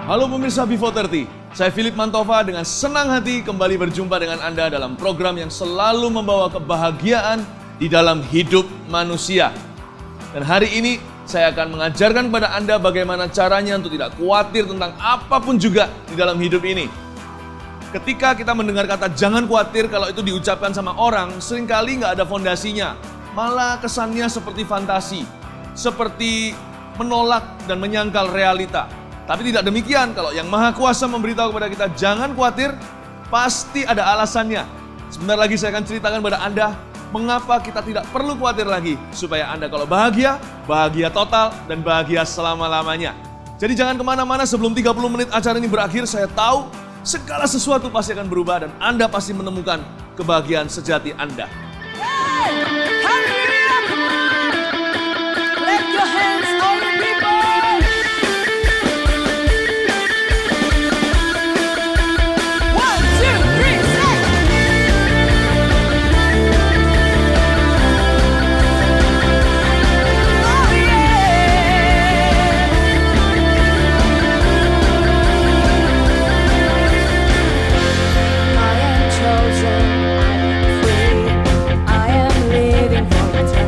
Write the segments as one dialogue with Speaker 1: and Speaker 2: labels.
Speaker 1: Halo pemirsa Before 30, saya Philip Mantova dengan senang hati kembali berjumpa dengan Anda dalam program yang selalu membawa kebahagiaan di dalam hidup manusia. Dan hari ini saya akan mengajarkan kepada Anda bagaimana caranya untuk tidak khawatir tentang apapun juga di dalam hidup ini. Ketika kita mendengar kata jangan khawatir, kalau itu diucapkan sama orang, seringkali nggak ada fondasinya. Malah kesannya seperti fantasi, seperti menolak dan menyangkal realita. Tapi tidak demikian, kalau Yang Maha Kuasa memberitahu kepada kita jangan khawatir, pasti ada alasannya. Sebentar lagi saya akan ceritakan kepada Anda mengapa kita tidak perlu khawatir lagi, supaya Anda kalau bahagia, bahagia total dan bahagia selama-lamanya. Jadi jangan kemana-mana, sebelum 30 menit acara ini berakhir, saya tahu segala sesuatu pasti akan berubah dan Anda pasti menemukan kebahagiaan sejati Anda.
Speaker 2: Let your hands all the people. One, two, three, say. Oh yeah. I am chosen, I am free, I am living for eternity.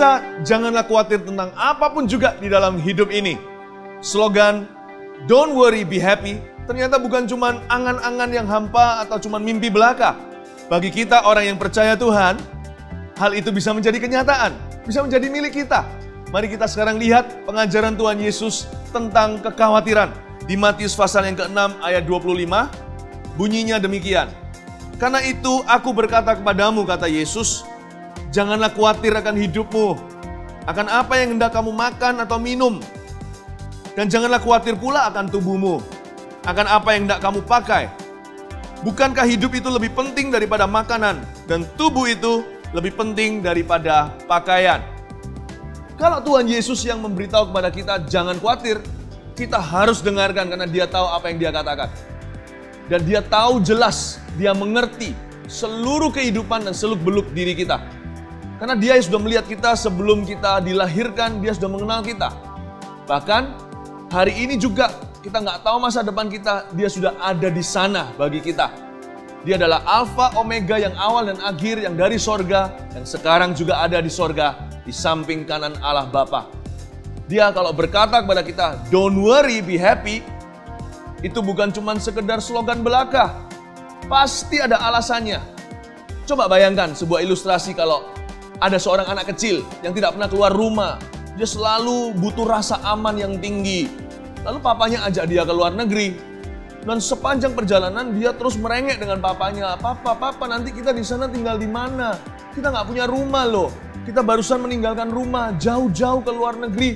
Speaker 1: rasa janganlah khawatir tentang apapun juga di dalam hidup ini. Slogan Don't worry, be happy ternyata bukan cuma angan-angan yang hampa atau cuma mimpi belaka. Bagi kita orang yang percaya Tuhan, hal itu bisa menjadi kenyataan, bisa menjadi milik kita. Mari kita sekarang lihat pengajaran Tuhan Yesus tentang kekhawatiran. Di Matius pasal yang ke-6 ayat 25, bunyinya demikian. Karena itu aku berkata kepadamu, kata Yesus, janganlah khawatir akan hidupmu, akan apa yang hendak kamu makan atau minum. Dan janganlah khawatir pula akan tubuhmu, akan apa yang hendak kamu pakai. Bukankah hidup itu lebih penting daripada makanan, dan tubuh itu lebih penting daripada pakaian? Kalau Tuhan Yesus yang memberitahu kepada kita jangan khawatir, kita harus dengarkan karena Dia tahu apa yang Dia katakan. Dan Dia tahu jelas, Dia mengerti seluruh kehidupan dan seluk-beluk diri kita. Karena Dia sudah melihat kita sebelum kita dilahirkan, Dia sudah mengenal kita. Bahkan hari ini juga kita nggak tahu masa depan kita, Dia sudah ada di sana bagi kita. Dia adalah Alfa Omega yang awal dan akhir, yang dari sorga, yang sekarang juga ada di sorga, di samping kanan Allah Bapa. Dia kalau berkata kepada kita, don't worry, be happy, itu bukan cuma sekedar slogan belaka. Pasti ada alasannya. Coba bayangkan sebuah ilustrasi kalau ada seorang anak kecil yang tidak pernah keluar rumah. Dia selalu butuh rasa aman yang tinggi. Lalu papanya ajak dia ke luar negeri. Dan sepanjang perjalanan dia terus merengek dengan papanya. Papa, nanti kita di sana tinggal di mana? Kita nggak punya rumah loh. Kita barusan meninggalkan rumah, jauh-jauh ke luar negeri.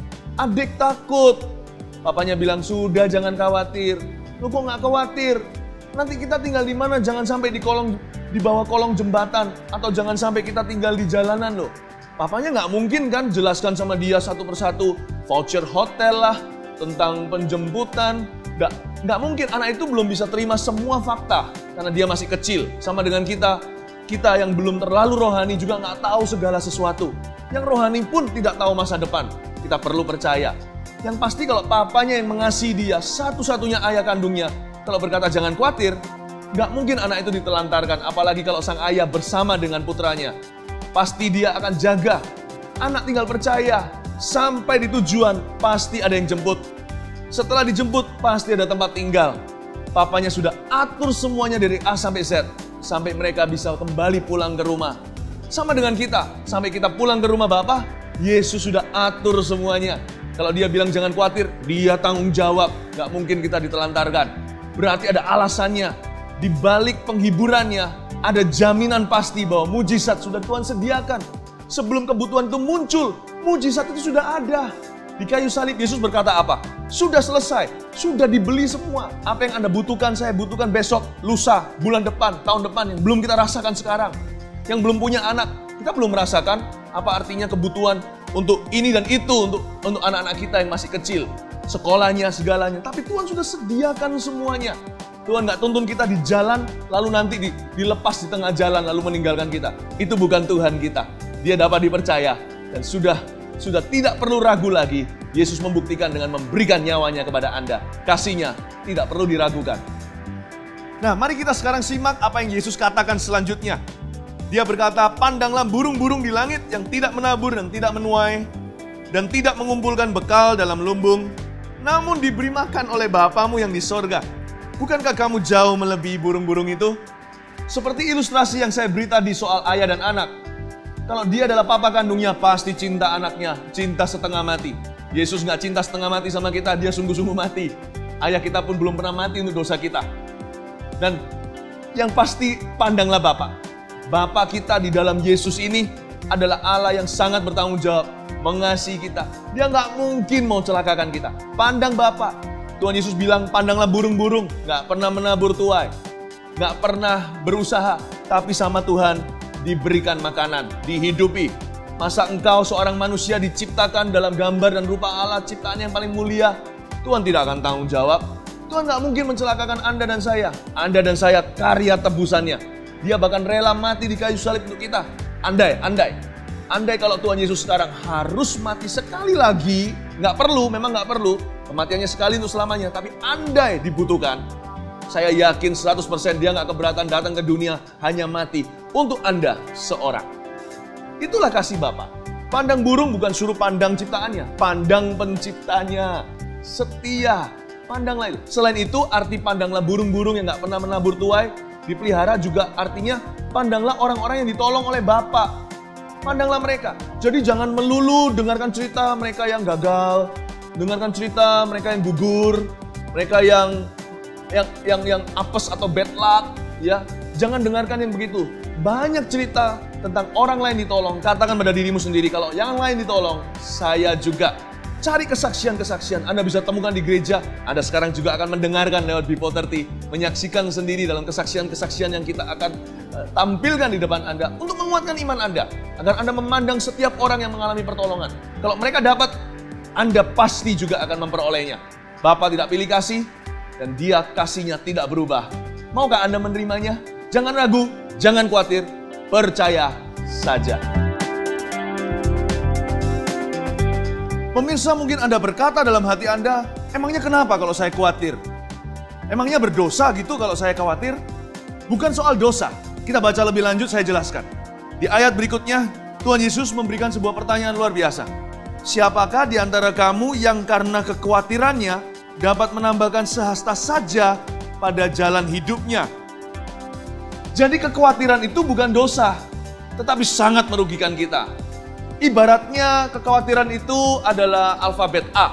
Speaker 1: Adik takut. Papanya bilang, sudah jangan khawatir. Loh kok nggak khawatir? Nanti kita tinggal di mana? Jangan sampai di bawah kolong jembatan. Atau jangan sampai kita tinggal di jalanan loh. Papanya nggak mungkin kan jelaskan sama dia satu persatu. Voucher hotel lah, tentang penjemputan. Nggak mungkin, anak itu belum bisa terima semua fakta. Karena dia masih kecil. Sama dengan kita yang belum terlalu rohani juga nggak tahu segala sesuatu. Yang rohani pun tidak tahu masa depan. Kita perlu percaya. Yang pasti kalau papanya yang mengasihi dia, satu-satunya ayah kandungnya, kalau berkata jangan khawatir, nggak mungkin anak itu ditelantarkan. Apalagi kalau sang ayah bersama dengan putranya. Pasti dia akan jaga. Anak tinggal percaya. Sampai di tujuan, pasti ada yang jemput. Setelah dijemput, pasti ada tempat tinggal. Papanya sudah atur semuanya dari A sampai Z. Sampai mereka bisa kembali pulang ke rumah. Sama dengan kita. Sampai kita pulang ke rumah Bapa, Yesus sudah atur semuanya. Kalau Dia bilang jangan khawatir, Dia tanggung jawab. Gak mungkin kita ditelantarkan. Berarti ada alasannya. Di balik penghiburannya, ada jaminan pasti bahwa mujizat sudah Tuhan sediakan. Sebelum kebutuhan itu muncul, mujizat itu sudah ada. Di kayu salib Yesus berkata apa? Sudah selesai, sudah dibeli semua. Apa yang Anda butuhkan, saya butuhkan besok, lusa, bulan depan, tahun depan yang belum kita rasakan sekarang. Yang belum punya anak, kita belum merasakan apa artinya kebutuhan untuk ini dan itu untuk anak-anak kita yang masih kecil. Sekolahnya, segalanya. Tapi Tuhan sudah sediakan semuanya. Tuhan nggak tuntun kita di jalan, lalu nanti dilepas di tengah jalan, lalu meninggalkan kita. Itu bukan Tuhan kita. Dia dapat dipercaya dan sudah tidak perlu ragu lagi. Yesus membuktikan dengan memberikan nyawanya kepada Anda. Kasih-Nya tidak perlu diragukan. Nah, mari kita sekarang simak apa yang Yesus katakan selanjutnya. Dia berkata, pandanglah burung-burung di langit yang tidak menabur dan tidak menuai dan tidak mengumpulkan bekal dalam lumbung, namun diberi makan oleh Bapamu yang di sorga. Bukankah kamu jauh melebihi burung-burung itu? Seperti ilustrasi yang saya beri tadi soal ayah dan anak. Kalau dia adalah papa kandungnya, pasti cinta anaknya, cinta setengah mati. Yesus nggak cinta setengah mati sama kita, dia sungguh-sungguh mati. Ayah kita pun belum pernah mati untuk dosa kita. Dan yang pasti pandanglah Bapa. Bapa kita di dalam Yesus ini adalah Allah yang sangat bertanggung jawab, mengasihi kita. Dia nggak mungkin mau celakakan kita. Pandang Bapa. Tuhan Yesus bilang, pandanglah burung-burung, nggak pernah menabur tuai, nggak pernah berusaha, tapi sama Tuhan diberikan makanan, dihidupi. Masa engkau seorang manusia diciptakan dalam gambar dan rupa Allah, ciptaan yang paling mulia, Tuhan tidak akan tanggung jawab. Tuhan nggak mungkin mencelakakan Anda dan saya. Anda dan saya karya tebusannya. Dia bahkan rela mati di kayu salib untuk kita. Andai kalau Tuhan Yesus sekarang harus mati sekali lagi, memang nggak perlu, kematiannya sekali untuk selamanya, tapi andai dibutuhkan, saya yakin 100% dia nggak keberatan datang ke dunia hanya mati untuk Anda seorang. Itulah kasih Bapa. Pandang burung bukan suruh pandang ciptaannya, pandang penciptanya. Setia, pandanglah itu. Selain itu, arti pandanglah burung-burung yang nggak pernah menabur tuai, dipelihara juga artinya pandanglah orang-orang yang ditolong oleh Bapa. Pandanglah mereka. Jadi jangan melulu dengarkan cerita mereka yang gagal, dengarkan cerita mereka yang gugur, mereka yang apes atau bad luck, ya. Jangan dengarkan yang begitu. Banyak cerita tentang orang lain ditolong. Katakan pada dirimu sendiri, kalau yang lain ditolong, saya juga. Cari kesaksian-kesaksian. Anda bisa temukan di gereja. Anda sekarang juga akan mendengarkan lewat Bipo30. Menyaksikan sendiri dalam kesaksian-kesaksian yang kita akan tampilkan di depan Anda. Untuk menguatkan iman Anda. Agar Anda memandang setiap orang yang mengalami pertolongan. Kalau mereka dapat, Anda pasti juga akan memperolehnya. Bapa tidak pilih kasih, dan Dia kasihnya tidak berubah. Maukah Anda menerimanya? Jangan ragu, jangan khawatir, percaya saja. Pemirsa, mungkin Anda berkata dalam hati Anda, emangnya kenapa kalau saya khawatir? Emangnya berdosa gitu kalau saya khawatir? Bukan soal dosa. Kita baca lebih lanjut, saya jelaskan. Di ayat berikutnya, Tuhan Yesus memberikan sebuah pertanyaan luar biasa. Siapakah di antara kamu yang karena kekhawatirannya dapat menambahkan sehasta saja pada jalan hidupnya? Jadi kekhawatiran itu bukan dosa, tetapi sangat merugikan kita. Ibaratnya kekhawatiran itu adalah alfabet A.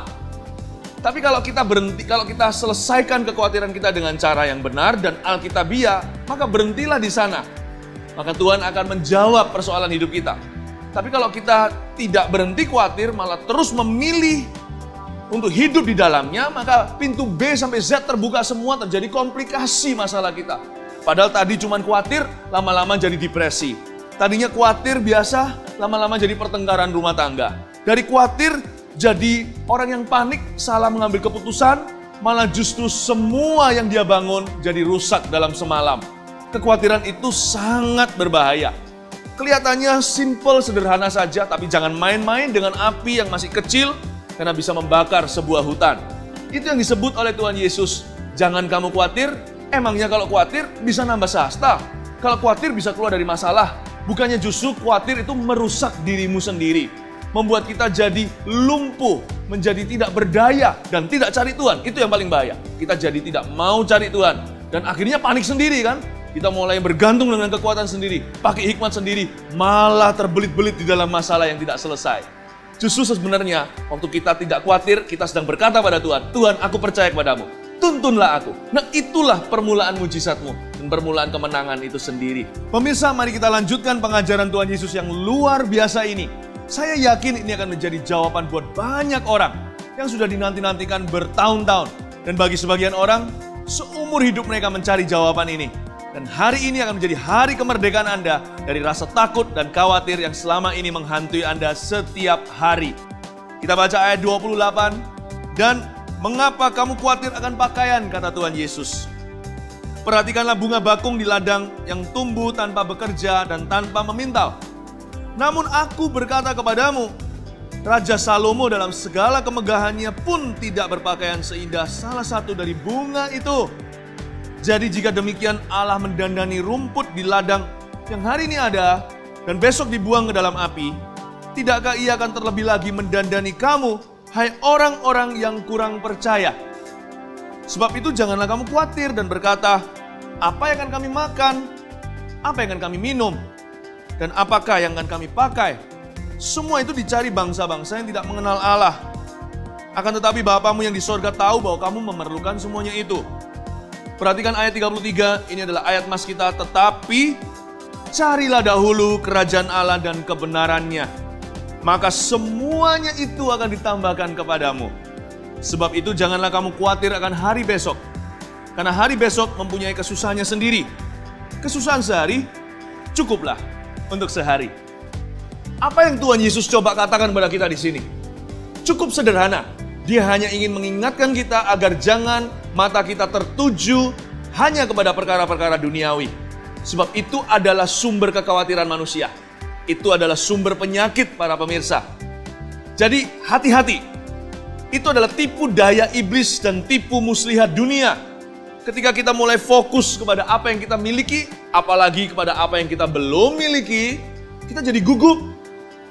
Speaker 1: Tapi kalau kita selesaikan kekhawatiran kita dengan cara yang benar dan alkitabiah, maka berhentilah di sana. Maka Tuhan akan menjawab persoalan hidup kita. Tapi kalau kita tidak berhenti khawatir, malah terus memilih untuk hidup di dalamnya, maka pintu B sampai Z terbuka semua, terjadi komplikasi masalah kita. Padahal tadi cuma khawatir, lama-lama jadi depresi. Tadinya khawatir biasa, lama-lama jadi pertengkaran rumah tangga. Dari khawatir jadi orang yang panik, salah mengambil keputusan, malah justru semua yang dia bangun jadi rusak dalam semalam. Kekhawatiran itu sangat berbahaya. Kelihatannya simple, sederhana saja, tapi jangan main-main dengan api yang masih kecil karena bisa membakar sebuah hutan. Itu yang disebut oleh Tuhan Yesus. Jangan kamu khawatir, emangnya kalau khawatir bisa nambah sehasta. Kalau khawatir bisa keluar dari masalah. Bukannya justru khawatir itu merusak dirimu sendiri. Membuat kita jadi lumpuh, menjadi tidak berdaya, dan tidak cari Tuhan. Itu yang paling bahaya. Kita jadi tidak mau cari Tuhan. Dan akhirnya panik sendiri kan. Kita mulai bergantung dengan kekuatan sendiri. Pakai hikmat sendiri. Malah terbelit-belit di dalam masalah yang tidak selesai. Justru sebenarnya, waktu kita tidak khawatir, kita sedang berkata pada Tuhan, Tuhan, aku percaya kepadamu. Tuntunlah aku. Nah, itulah permulaan mujizatmu dan permulaan kemenangan itu sendiri. Pemirsa, mari kita lanjutkan pengajaran Tuhan Yesus yang luar biasa ini. Saya yakin ini akan menjadi jawaban buat banyak orang yang sudah dinanti-nantikan bertahun-tahun. Dan bagi sebagian orang, seumur hidup mereka mencari jawaban ini. Dan hari ini akan menjadi hari kemerdekaan Anda dari rasa takut dan khawatir yang selama ini menghantui Anda setiap hari. Kita baca ayat 28. Dan mengapa kamu khawatir akan pakaian, kata Tuhan Yesus. Perhatikanlah bunga bakung di ladang yang tumbuh tanpa bekerja dan tanpa memintal. Namun aku berkata kepadamu, Raja Salomo dalam segala kemegahannya pun tidak berpakaian seindah salah satu dari bunga itu. Jadi jika demikian Allah mendandani rumput di ladang yang hari ini ada dan besok dibuang ke dalam api, tidakkah Ia akan terlebih lagi mendandani kamu, hai orang-orang yang kurang percaya? Sebab itu janganlah kamu khawatir dan berkata, apa yang akan kami makan? Apa yang akan kami minum? Dan apakah yang akan kami pakai? Semua itu dicari bangsa-bangsa yang tidak mengenal Allah. Akan tetapi Bapamu yang di sorga tahu bahwa kamu memerlukan semuanya itu. Perhatikan ayat 33, ini adalah ayat mas kita. Tetapi carilah dahulu kerajaan Allah dan kebenarannya, maka semuanya itu akan ditambahkan kepadamu. Sebab itu janganlah kamu khawatir akan hari besok, karena hari besok mempunyai kesusahannya sendiri. Kesusahan sehari cukuplah untuk sehari. Apa yang Tuhan Yesus coba katakan kepada kita di sini? Cukup sederhana. Dia hanya ingin mengingatkan kita agar jangan mata kita tertuju hanya kepada perkara-perkara duniawi. Sebab itu adalah sumber kekhawatiran manusia. Itu adalah sumber penyakit para pemirsa. Jadi hati-hati. Itu adalah tipu daya iblis dan tipu muslihat dunia. Ketika kita mulai fokus kepada apa yang kita miliki, apalagi kepada apa yang kita belum miliki, kita jadi gugup.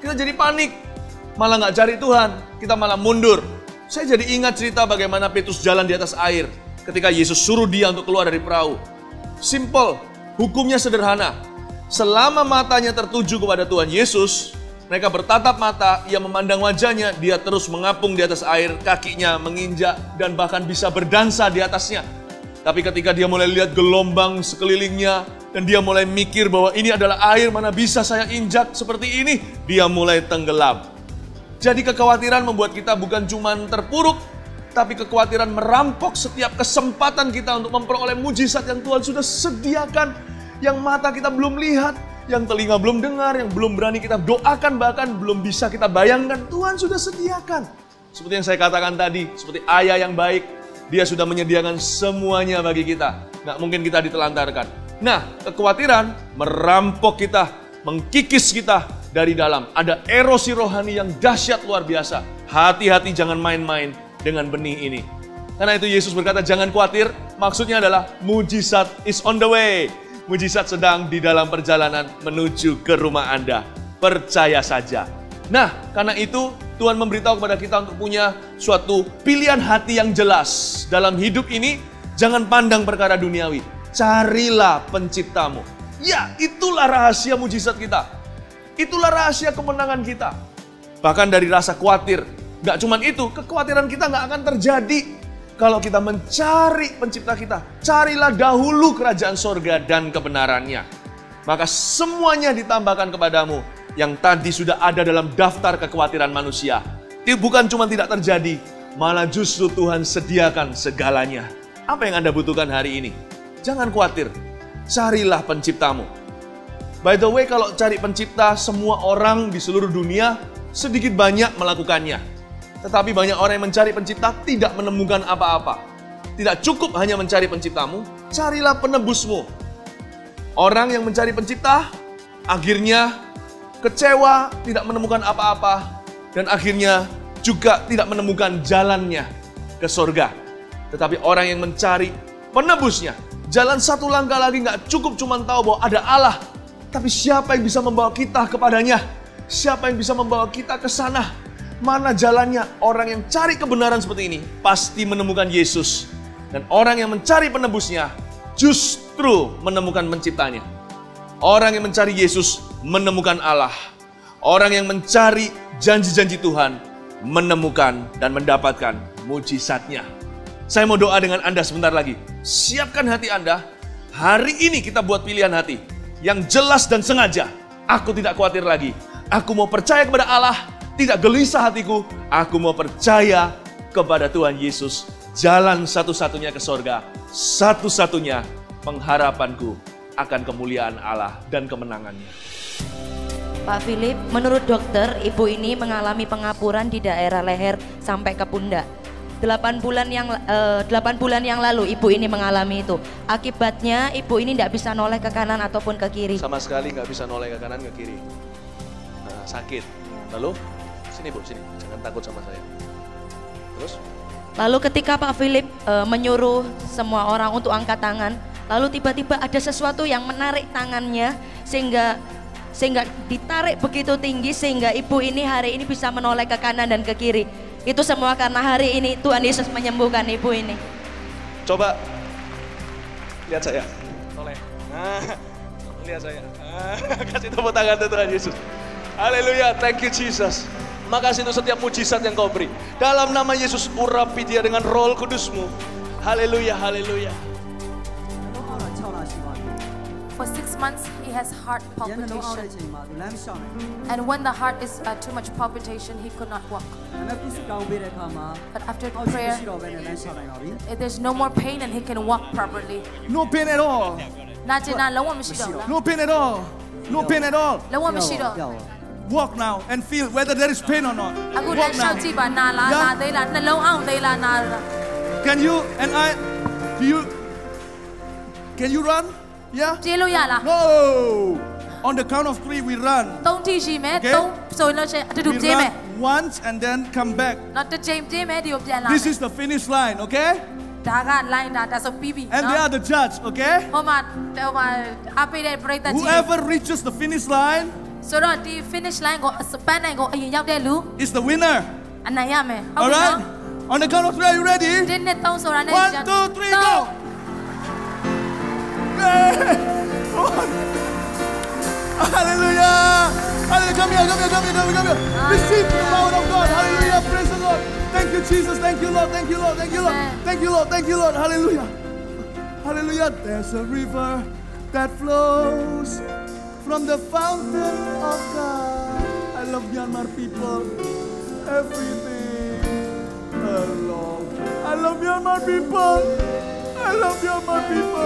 Speaker 1: kita jadi panik. Malah nggak cari Tuhan, kita malah mundur. Saya jadi ingat cerita bagaimana Petrus jalan di atas air ketika Yesus suruh dia untuk keluar dari perahu. Simple, hukumnya sederhana. Selama matanya tertuju kepada Tuhan Yesus, mereka bertatap mata, ia memandang wajahnya, dia terus mengapung di atas air, kakinya menginjak dan bahkan bisa berdansa di atasnya. Tapi ketika dia mulai lihat gelombang sekelilingnya dan dia mulai mikir bahwa ini adalah air, mana bisa saya injak seperti ini, dia mulai tenggelam. Jadi kekhawatiran membuat kita bukan cuma terpuruk, tapi kekhawatiran merampok setiap kesempatan kita untuk memperoleh mujizat yang Tuhan sudah sediakan, yang mata kita belum lihat, yang telinga belum dengar, yang belum berani kita doakan, bahkan belum bisa kita bayangkan, Tuhan sudah sediakan. Seperti yang saya katakan tadi, seperti ayah yang baik, dia sudah menyediakan semuanya bagi kita. Nggak mungkin kita ditelantarkan. Nah, kekhawatiran merampok kita, mengkikis kita dari dalam. Ada erosi rohani yang dahsyat luar biasa. Hati-hati jangan main-main dengan benih ini. Karena itu Yesus berkata, jangan khawatir. Maksudnya adalah mujizat is on the way. Mujizat sedang di dalam perjalanan menuju ke rumah Anda. Percaya saja. Nah, karena itu Tuhan memberitahu kepada kita untuk punya suatu pilihan hati yang jelas. Dalam hidup ini, jangan pandang perkara duniawi. Carilah penciptamu. Ya, itulah rahasia mujizat kita. Itulah rahasia kemenangan kita. Bahkan dari rasa khawatir. Gak cuman itu, kekhawatiran kita gak akan terjadi kalau kita mencari pencipta kita. Carilah dahulu kerajaan sorga dan kebenarannya. Maka semuanya ditambahkan kepadamu yang tadi sudah ada dalam daftar kekhawatiran manusia. Bukan cuma tidak terjadi, malah justru Tuhan sediakan segalanya. Apa yang Anda butuhkan hari ini? Jangan khawatir, carilah penciptamu. By the way, kalau cari pencipta, semua orang di seluruh dunia sedikit banyak melakukannya. Tetapi banyak orang yang mencari pencipta tidak menemukan apa-apa. Tidak cukup hanya mencari penciptamu, carilah penebusmu. Orang yang mencari pencipta, akhirnya kecewa, tidak menemukan apa-apa. Dan akhirnya juga tidak menemukan jalannya ke surga. Tetapi orang yang mencari penebusnya, jalan satu langkah lagi nggak cukup cuma tahu bahwa ada Allah. Tapi siapa yang bisa membawa kita kepadanya? Siapa yang bisa membawa kita ke sana? Mana jalannya? Orang yang cari kebenaran seperti ini pasti menemukan Yesus. Dan orang yang mencari penebusnya justru menemukan penciptanya. Orang yang mencari Yesus menemukan Allah. Orang yang mencari janji-janji Tuhan menemukan dan mendapatkan mujizatnya. Saya mau doa dengan Anda sebentar lagi. Siapkan hati Anda. Hari ini kita buat pilihan hati yang jelas dan sengaja. Aku tidak khawatir lagi. Aku mau percaya kepada Allah. Tidak gelisah hatiku, aku mau percaya kepada Tuhan Yesus. Jalan satu-satunya ke sorga, satu-satunya pengharapanku akan kemuliaan Allah dan kemenangannya.
Speaker 3: Pak Philip, menurut dokter, ibu ini mengalami pengapuran di daerah leher sampai ke pundak. 8 bulan yang lalu ibu ini mengalami itu. Akibatnya ibu ini tidak bisa noleh ke kanan ataupun ke kiri.
Speaker 1: Sama sekali nggak bisa noleh ke kanan ke kiri. Nah, sakit. Lalu? Sini Bu, sini. Jangan takut sama saya. Terus?
Speaker 3: Lalu ketika Pak Philip menyuruh semua orang untuk angkat tangan, lalu tiba-tiba ada sesuatu yang menarik tangannya sehingga ditarik begitu tinggi sehingga ibu ini hari ini bisa menoleh ke kanan dan ke kiri. Itu semua karena hari ini Tuhan Yesus menyembuhkan ibu ini.
Speaker 1: Coba lihat saya. Noleh. Nah, lihat saya. Kasih tepuk tangan untuk Tuhan Yesus. Haleluya, thank you Jesus. Makasih untuk setiap mujizat yang kau beri. Dalam nama Yesus, urapi dia dengan Roh Kudus-Mu. Haleluya, haleluya.
Speaker 4: For 6 months, he has heart palpitation. And when the heart is too much palpitation, he could not walk. But after prayer, there's no more pain and he can walk properly.
Speaker 5: No pain at all.
Speaker 4: No
Speaker 5: No pain at all. No pain at all. Walk now and feel whether there is pain or not. Walk now. Can you and I? Can you run? Yeah. No. On the count of 3, we run. Okay. We run once and then come back. This is the finish line. Okay. And they are the judge. Okay. Whoever reaches the finish line
Speaker 4: the finish line
Speaker 5: is the winner.
Speaker 4: All
Speaker 5: right? On the count of 3, are you ready? 1, 2, 3, go! Hallelujah! Hallelujah! Come here. Receive the power of God. Hallelujah! Praise the Lord. Thank you, Jesus. Thank you, Lord. Thank you, Lord. Thank you, Lord. Thank you, Lord. Thank you, Lord. Hallelujah. Hallelujah. There's a river that flows from the fountain of God. I love Myanmar people. Everything. I love Myanmar people. I love Myanmar people.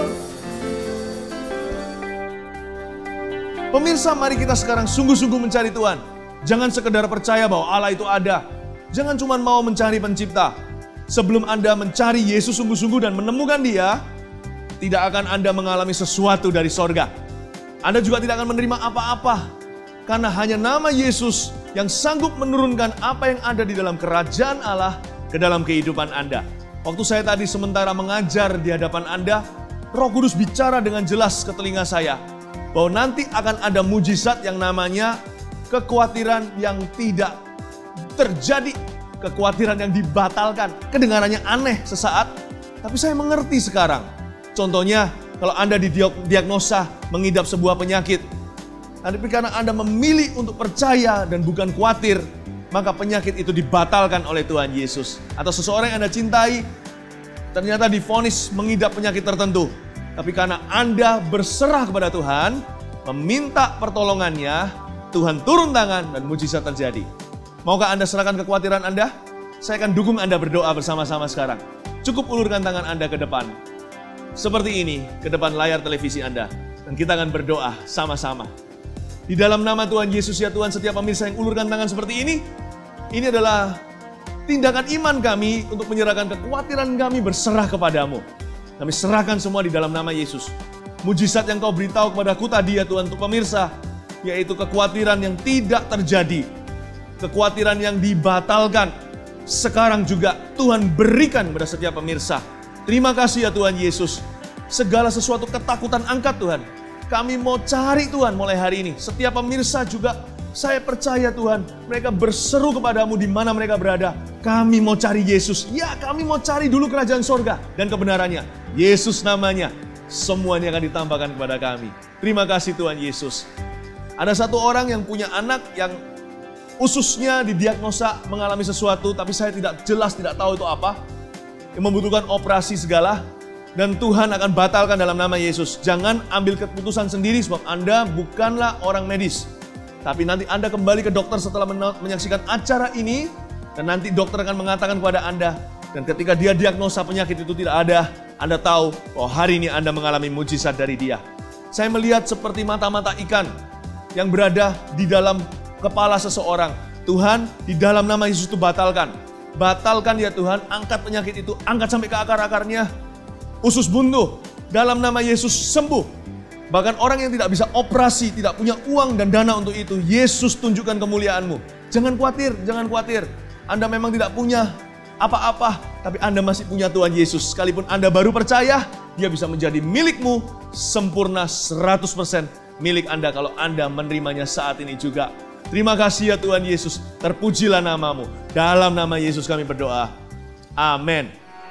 Speaker 1: Pemirsa, mari kita sekarang sungguh-sungguh mencari Tuhan. Jangan sekedar percaya bahwa Allah itu ada. Jangan cuma mau mencari pencipta. Sebelum Anda mencari Yesus sungguh-sungguh dan menemukan Dia, tidak akan Anda mengalami sesuatu dari sorga. Anda juga tidak akan menerima apa-apa. Karena hanya nama Yesus yang sanggup menurunkan apa yang ada di dalam kerajaan Allah ke dalam kehidupan Anda. Waktu saya tadi sementara mengajar di hadapan Anda, Roh Kudus bicara dengan jelas ke telinga saya bahwa nanti akan ada mujizat yang namanya kekhawatiran yang tidak terjadi, kekhawatiran yang dibatalkan. Kedengarannya aneh sesaat, tapi saya mengerti sekarang. Contohnya, kalau Anda didiagnosa mengidap sebuah penyakit, tapi karena Anda memilih untuk percaya dan bukan khawatir, maka penyakit itu dibatalkan oleh Tuhan Yesus. Atau seseorang yang Anda cintai, ternyata divonis mengidap penyakit tertentu. Tapi karena Anda berserah kepada Tuhan, meminta pertolongannya, Tuhan turun tangan dan mujizat terjadi. Maukah Anda serahkan kekhawatiran Anda? Saya akan dukung Anda berdoa bersama-sama sekarang. Cukup ulurkan tangan Anda ke depan. Seperti ini, ke depan layar televisi Anda. Dan kita akan berdoa sama-sama. Di dalam nama Tuhan Yesus ya Tuhan, setiap pemirsa yang ulurkan tangan seperti ini adalah tindakan iman kami untuk menyerahkan kekhawatiran kami berserah kepadamu. Kami serahkan semua di dalam nama Yesus. Mujizat yang kau beritahu kepadaku tadi ya Tuhan untuk pemirsa, yaitu kekhawatiran yang tidak terjadi. Kekhawatiran yang dibatalkan. Sekarang juga Tuhan berikan kepada setiap pemirsa. Terima kasih ya Tuhan Yesus. Segala sesuatu ketakutan angkat Tuhan. Kami mau cari Tuhan mulai hari ini. Setiap pemirsa juga saya percaya Tuhan. Mereka berseru kepadamu di mana mereka berada. Kami mau cari Yesus. Ya kami mau cari dulu kerajaan sorga dan kebenarannya. Yesus namanya. Semuanya akan ditambahkan kepada kami. Terima kasih Tuhan Yesus. Ada satu orang yang punya anak yang ususnya didiagnosa mengalami sesuatu. Tapi saya tidak jelas, tidak tahu itu apa. Yang membutuhkan operasi segala. Dan Tuhan akan batalkan dalam nama Yesus. Jangan ambil keputusan sendiri sebab Anda bukanlah orang medis. Tapi nanti Anda kembali ke dokter setelah menyaksikan acara ini. Dan nanti dokter akan mengatakan kepada Anda. Dan ketika dia diagnosa penyakit itu tidak ada, Anda tahu bahwa hari ini Anda mengalami mujizat dari Dia. Saya melihat seperti mata-mata ikan yang berada di dalam kepala seseorang. Tuhan, di dalam nama Yesus itu batalkan. Batalkan ya Tuhan, angkat penyakit itu, angkat sampai ke akar-akarnya. Usus buntu, dalam nama Yesus sembuh. Bahkan orang yang tidak bisa operasi, tidak punya uang dan dana untuk itu, Yesus tunjukkan kemuliaan-Mu. Jangan khawatir, jangan khawatir. Anda memang tidak punya apa-apa, tapi Anda masih punya Tuhan Yesus. Sekalipun Anda baru percaya, Dia bisa menjadi milikmu sempurna 100% milik Anda kalau Anda menerimanya saat ini juga. Terima kasih ya Tuhan Yesus, terpujilah nama-Mu. Dalam nama Yesus kami berdoa. Amin.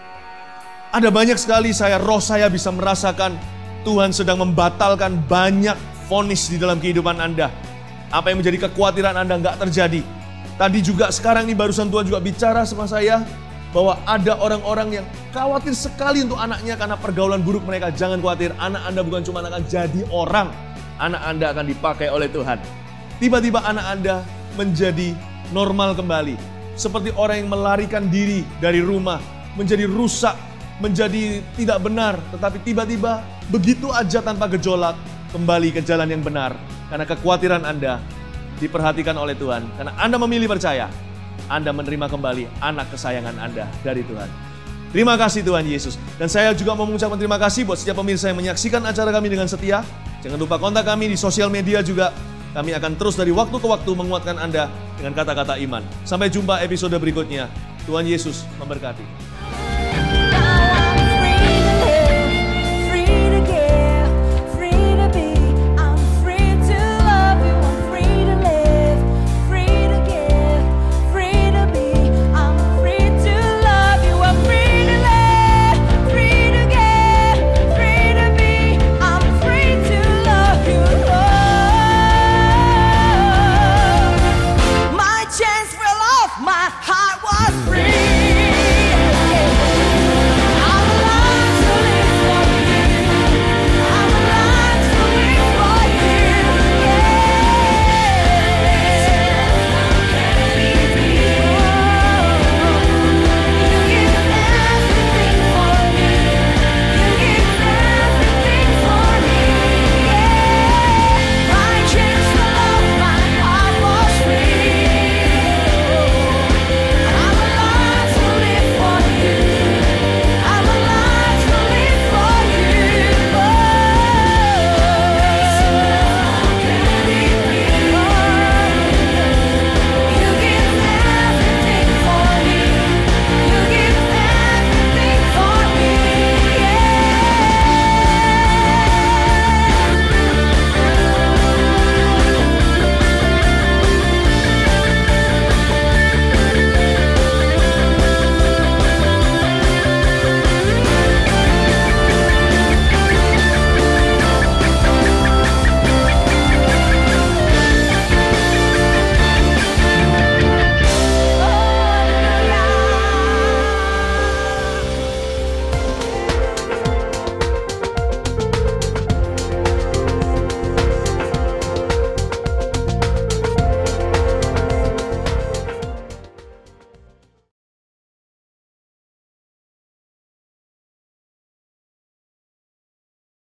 Speaker 1: Ada banyak sekali roh saya bisa merasakan Tuhan sedang membatalkan banyak vonis di dalam kehidupan Anda. Apa yang menjadi kekhawatiran Anda nggak terjadi. Tadi juga sekarang ini barusan Tuhan juga bicara sama saya bahwa ada orang-orang yang khawatir sekali untuk anaknya karena pergaulan buruk mereka. Jangan khawatir, anak Anda bukan cuma akan jadi orang. Anak Anda akan dipakai oleh Tuhan. Tiba-tiba anak Anda menjadi normal kembali. Seperti orang yang melarikan diri dari rumah, menjadi rusak, menjadi tidak benar, tetapi tiba-tiba begitu aja tanpa gejolak kembali ke jalan yang benar. Karena kekhawatiran Anda diperhatikan oleh Tuhan. Karena Anda memilih percaya, Anda menerima kembali anak kesayangan Anda dari Tuhan. Terima kasih Tuhan Yesus. Dan saya juga mau mengucapkan terima kasih buat setiap pemirsa yang menyaksikan acara kami dengan setia. Jangan lupa kontak kami di sosial media juga. Kami akan terus dari waktu ke waktu menguatkan Anda dengan kata-kata iman. Sampai jumpa episode berikutnya. Tuhan Yesus memberkati.